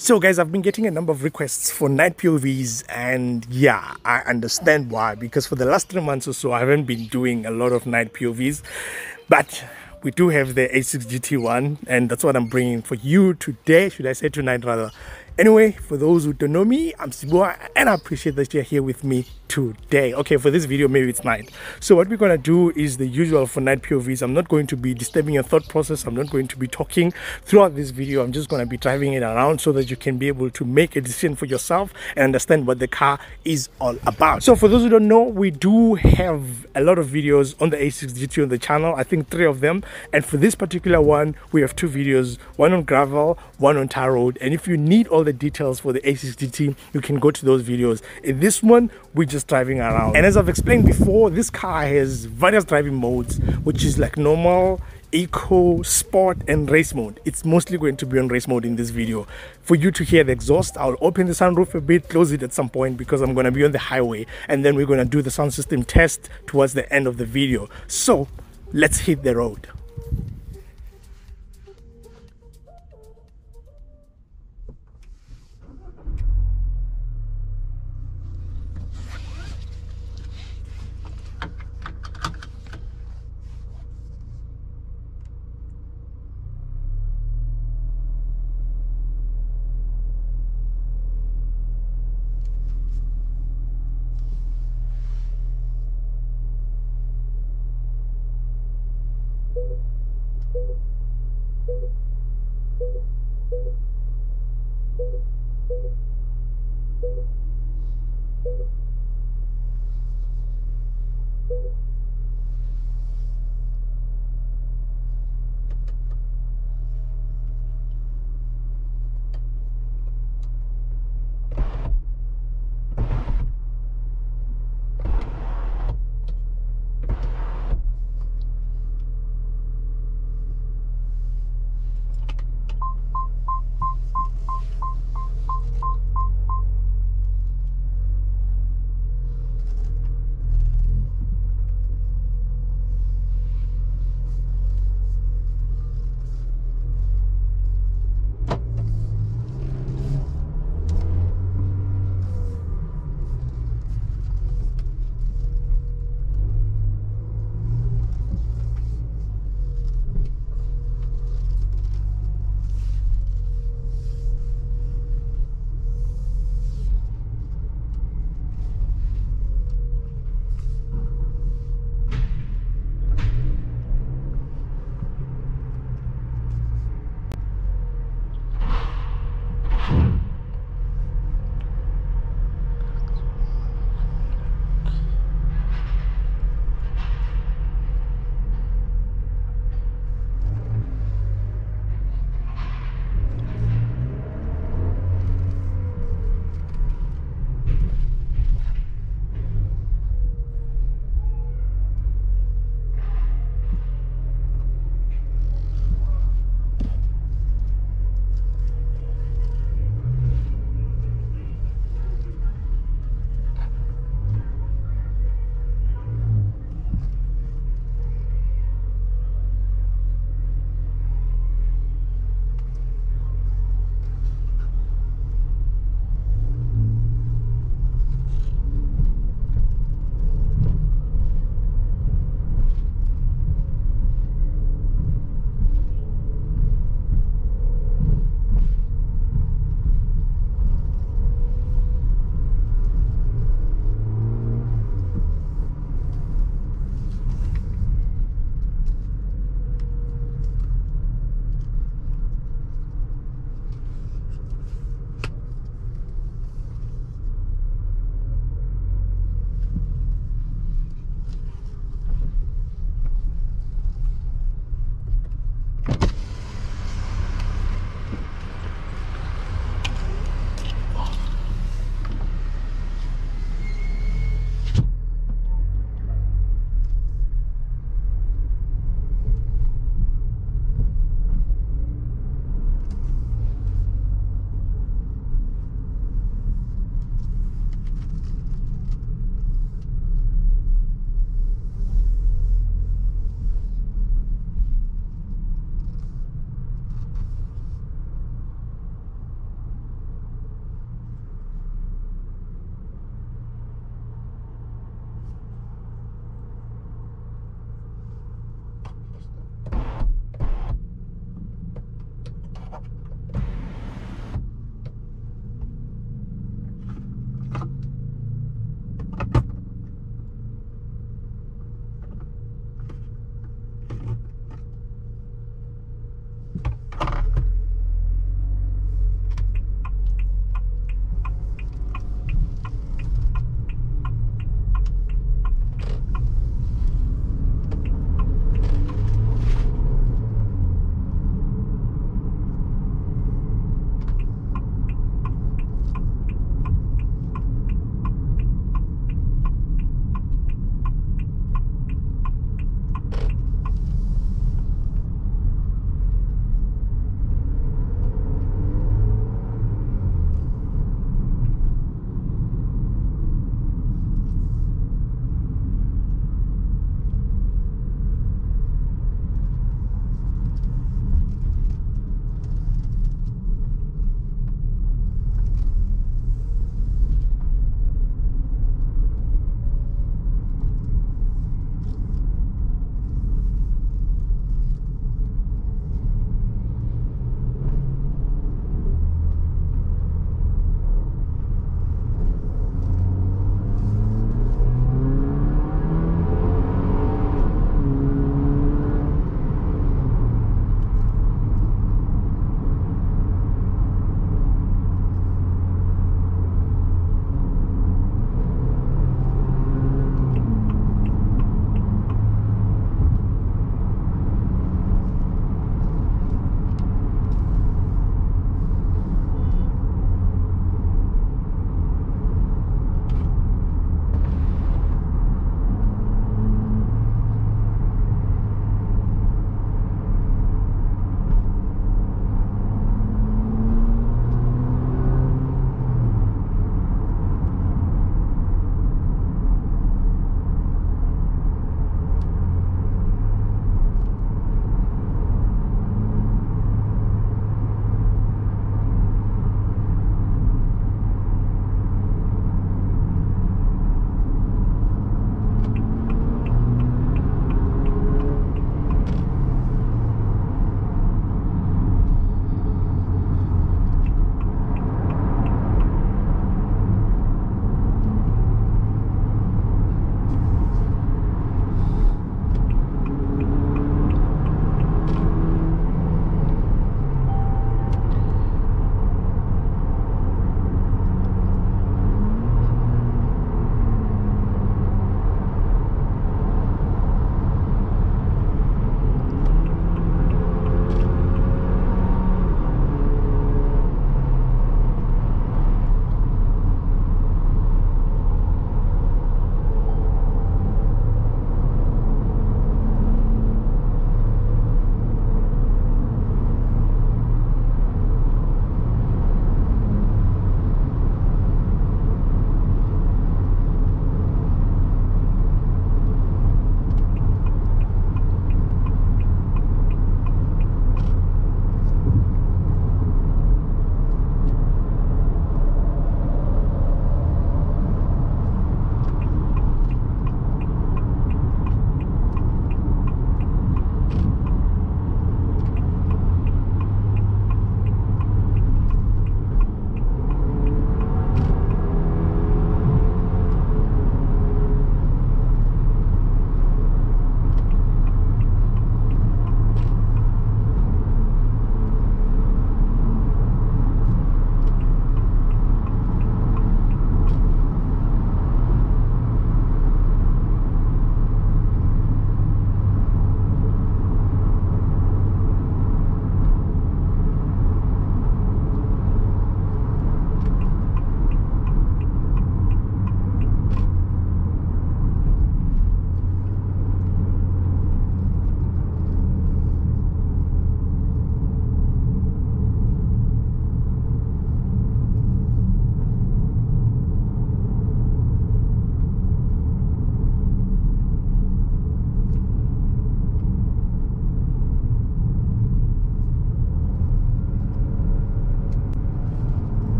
So guys, I've been getting a number of requests for night POVs, and yeah, I understand why, because for the last 3 months or so I haven't been doing a lot of night POVs, but we do have the H6-GT one, and that's what I'm bringing for you today, should I say tonight rather. Anyway, for those who don't know me, I'm Sibua, and I appreciate that you're here with me today. Okay, for this video, maybe it's night. So what we're going to do is the usual for night POVs. I'm not going to be disturbing your thought process. I'm not going to be talking throughout this video. I'm just going to be driving it around so that you can be able to make a decision for yourself and understand what the car is all about. So for those who don't know, we do have a lot of videos on the H6-GT on the channel. I think 3 of them. And for this particular one, we have 2 videos, one on gravel, one on tar road. And if you need all the details for the H6-GT, you can go to those videos. In this one, we're just driving around. And as I've explained before, this car has various driving modes, which is like normal, eco, sport, and race mode. It's mostly going to be on race mode in this video. For you to hear the exhaust, I'll open the sunroof a bit, close it at some point because I'm going to be on the highway, and then we're going to do the sound system test towards the end of the video. So let's hit the road.